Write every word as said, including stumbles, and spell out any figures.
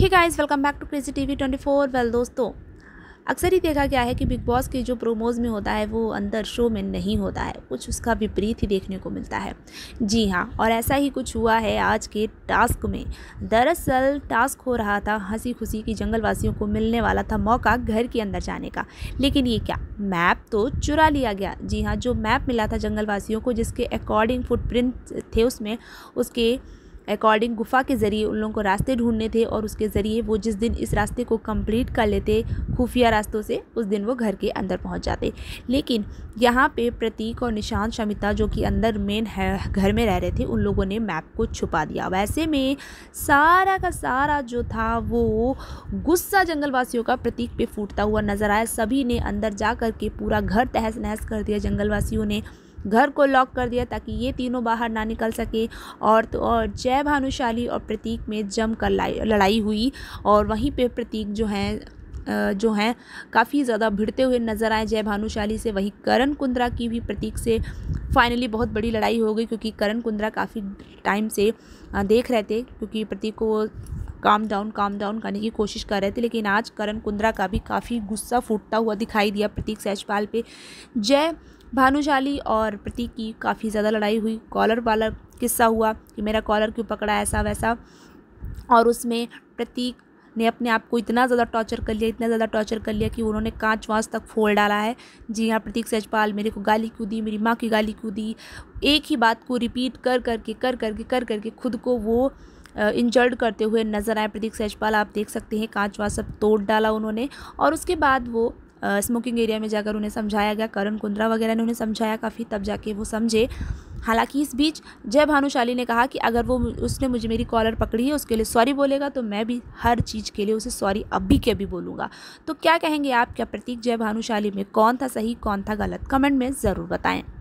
Hey guys, welcome back to crazy TV twenty four. Well दोस्तों, अक्सर ही देखा गया है कि बिग बॉस के जो प्रोमोज़ में होता है वो अंदर शो में नहीं होता है, कुछ उसका विपरीत ही देखने को मिलता है। जी हाँ, और ऐसा ही कुछ हुआ है आज के टास्क में। दरअसल टास्क हो रहा था हंसी खुशी की, जंगलवासियों को मिलने वाला था मौका घर के अंदर जाने का, लेकिन ये क्या, मैप तो चुरा लिया गया। जी हाँ, जो मैप मिला था जंगलवासियों को, जिसके अकॉर्डिंग फुटप्रिंट थे उसमें, उसके अकॉर्डिंग गुफा के ज़रिए उन लोगों को रास्ते ढूंढने थे, और उसके ज़रिए वो जिस दिन इस रास्ते को कंप्लीट कर लेते खुफिया रास्तों से, उस दिन वो घर के अंदर पहुंच जाते। लेकिन यहाँ पे प्रतीक और निशांत शमिता, जो कि अंदर मेन है घर में रह रहे थे, उन लोगों ने मैप को छुपा दिया। वैसे में सारा का सारा जो था वो गुस्सा जंगलवासियों का प्रतीक पे फूटता हुआ नज़र आया। सभी ने अंदर जा कर के पूरा घर तहस नहस कर दिया। जंगलवासियों ने घर को लॉक कर दिया ताकि ये तीनों बाहर ना निकल सके। और तो और जय भानुशाली और प्रतीक में जमकर लड़ाई हुई, और वहीं पे प्रतीक जो हैं जो हैं काफ़ी ज़्यादा भिड़ते हुए नज़र आए जय भानुशाली से। वहीं करण कुंद्रा की भी प्रतीक से फाइनली बहुत बड़ी लड़ाई हो गई, क्योंकि करण कुंद्रा काफ़ी टाइम से देख रहे थे, क्योंकि प्रतीक को काम डाउन काम डाउन करने की कोशिश कर रहे थे। लेकिन आज करण कुंद्रा का भी काफ़ी गुस्सा फूटता हुआ दिखाई दिया प्रतीक शैजपाल पे। जय भानुशाली और प्रतीक की काफ़ी ज़्यादा लड़ाई हुई। कॉलर वाला किस्सा हुआ कि मेरा कॉलर क्यों पकड़ा, ऐसा वैसा, और उसमें प्रतीक ने अपने आप को इतना ज़्यादा टॉर्चर कर लिया, इतना ज़्यादा टॉर्चर कर लिया कि उन्होंने कांच वाँच तक फोड़ डाला है। जी हाँ, प्रतीक शैजपाल मेरे को गाली क्यों दी, मेरी माँ की गाली क्यों दी, एक ही बात को रिपीट कर करके कर करके कर करके खुद को वो इंजर्ड करते हुए नज़र आए प्रतीक शैजपाल। आप देख सकते हैं कांच वाँच सब तोड़ डाला उन्होंने, और उसके बाद वो स्मोकिंग एरिया में जाकर उन्हें समझाया गया, करण कुंद्रा वगैरह ने उन्हें समझाया काफ़ी, तब जाके वो समझे। हालांकि इस बीच जय भानुशाली ने कहा कि अगर वो उसने मुझे मेरी कॉलर पकड़ी है उसके लिए सॉरी बोलेगा, तो मैं भी हर चीज़ के लिए उसे सॉरी अभी के अभी बोलूँगा। तो क्या कहेंगे आप, क्या प्रतीक जय भानुशाली में कौन था सही कौन था गलत, कमेंट में ज़रूर बताएं।